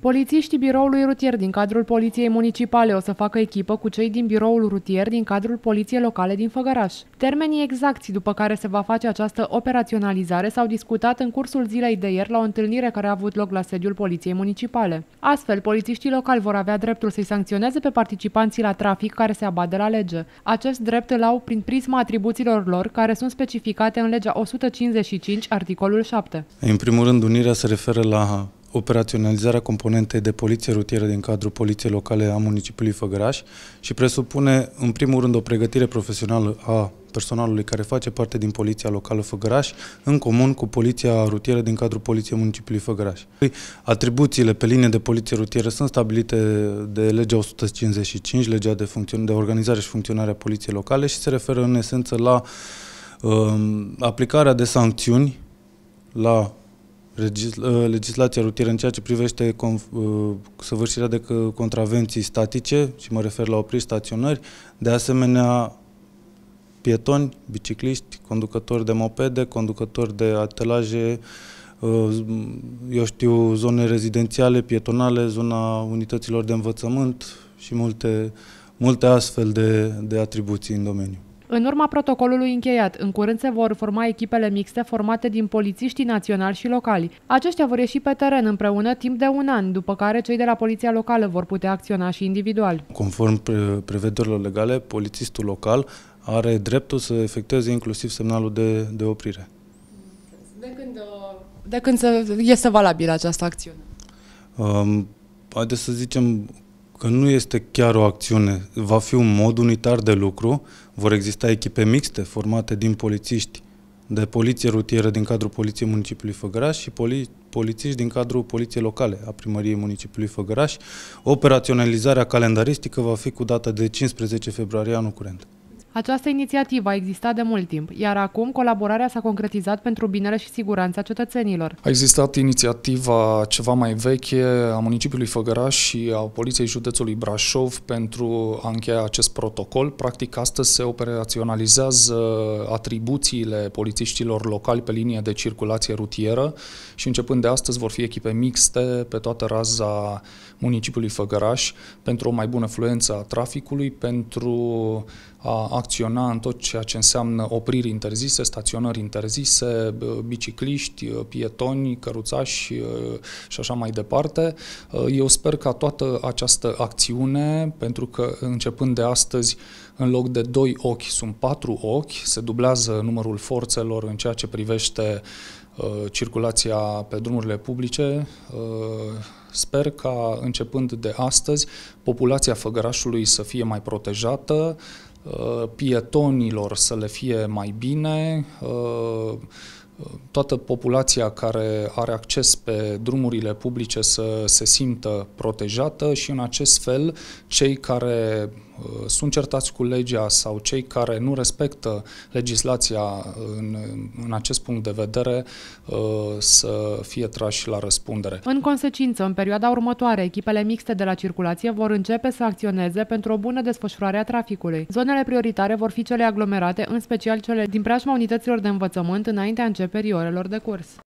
Polițiștii biroului rutier din cadrul Poliției Municipale o să facă echipă cu cei din biroul rutier din cadrul Poliției Locale din Făgăraș. Termenii exacti după care se va face această operaționalizare s-au discutat în cursul zilei de ieri la o întâlnire care a avut loc la sediul Poliției Municipale. Astfel, polițiștii locali vor avea dreptul să-i sancționeze pe participanții la trafic care se abat de la lege. Acest drept îl au prin prisma atribuțiilor lor, care sunt specificate în legea 155, articolul 7. În primul rând, unirea se referă la operaționalizarea componentei de poliție rutieră din cadrul Poliției Locale a municipiului Făgăraș și presupune, în primul rând, o pregătire profesională a personalului care face parte din Poliția Locală Făgăraș, în comun cu Poliția Rutieră din cadrul Poliției Municipiului Făgăraș. Atribuțiile pe linie de poliție rutieră sunt stabilite de legea 155, legea de organizare și funcționare a Poliției Locale și se referă în esență la aplicarea de sancțiuni la legislația rutieră în ceea ce privește săvârșirea de contravenții statice, și mă refer la opriri, staționări, de asemenea pietoni, bicicliști, conducători de mopede, conducători de atelaje, eu știu, zone rezidențiale, pietonale, zona unităților de învățământ și multe astfel de atribuții în domeniu. În urma protocolului încheiat, în curând se vor forma echipele mixte formate din polițiștii naționali și locali. Aceștia vor ieși pe teren împreună timp de un an, după care cei de la Poliția Locală vor putea acționa și individual. Conform prevederilor legale, polițistul local are dreptul să efectueze inclusiv semnalul de oprire. De când este valabilă această acțiune? Haideți să zicem că nu este chiar o acțiune, va fi un mod unitar de lucru, vor exista echipe mixte formate din polițiști de poliție rutieră din cadrul Poliției Municipiului Făgăraș și polițiști din cadrul Poliției Locale a Primăriei Municipiului Făgăraș. Operaționalizarea calendaristică va fi cu data de 15 februarie anul curent. Această inițiativă a existat de mult timp, iar acum colaborarea s-a concretizat pentru binele și siguranța cetățenilor. A existat inițiativa ceva mai veche a municipiului Făgăraș și a Poliției Județului Brașov pentru a încheia acest protocol. Practic, astăzi se operaționalizează atribuțiile polițiștilor locali pe linie de circulație rutieră și începând de astăzi vor fi echipe mixte pe toată raza municipiului Făgăraș pentru o mai bună fluență a traficului, pentru a acționa în tot ceea ce înseamnă opriri interzise, staționări interzise, bicicliști, pietoni, căruțași și așa mai departe. Eu sper ca toată această acțiune, pentru că începând de astăzi, în loc de 2 ochi, sunt 4 ochi, se dublează numărul forțelor în ceea ce privește circulația pe drumurile publice. Sper ca, începând de astăzi, populația Făgărașului să fie mai protejată, pietonilor să le fie mai bine, toată populația care are acces pe drumurile publice să se simtă protejată și în acest fel cei care sunt certați cu legea sau cei care nu respectă legislația în acest punct de vedere să fie trași la răspundere. În consecință, în perioada următoare, echipele mixte de la circulație vor începe să acționeze pentru o bună desfășurare a traficului. Zonele prioritare vor fi cele aglomerate, în special cele din preajma unităților de învățământ înaintea începerii orelor de curs.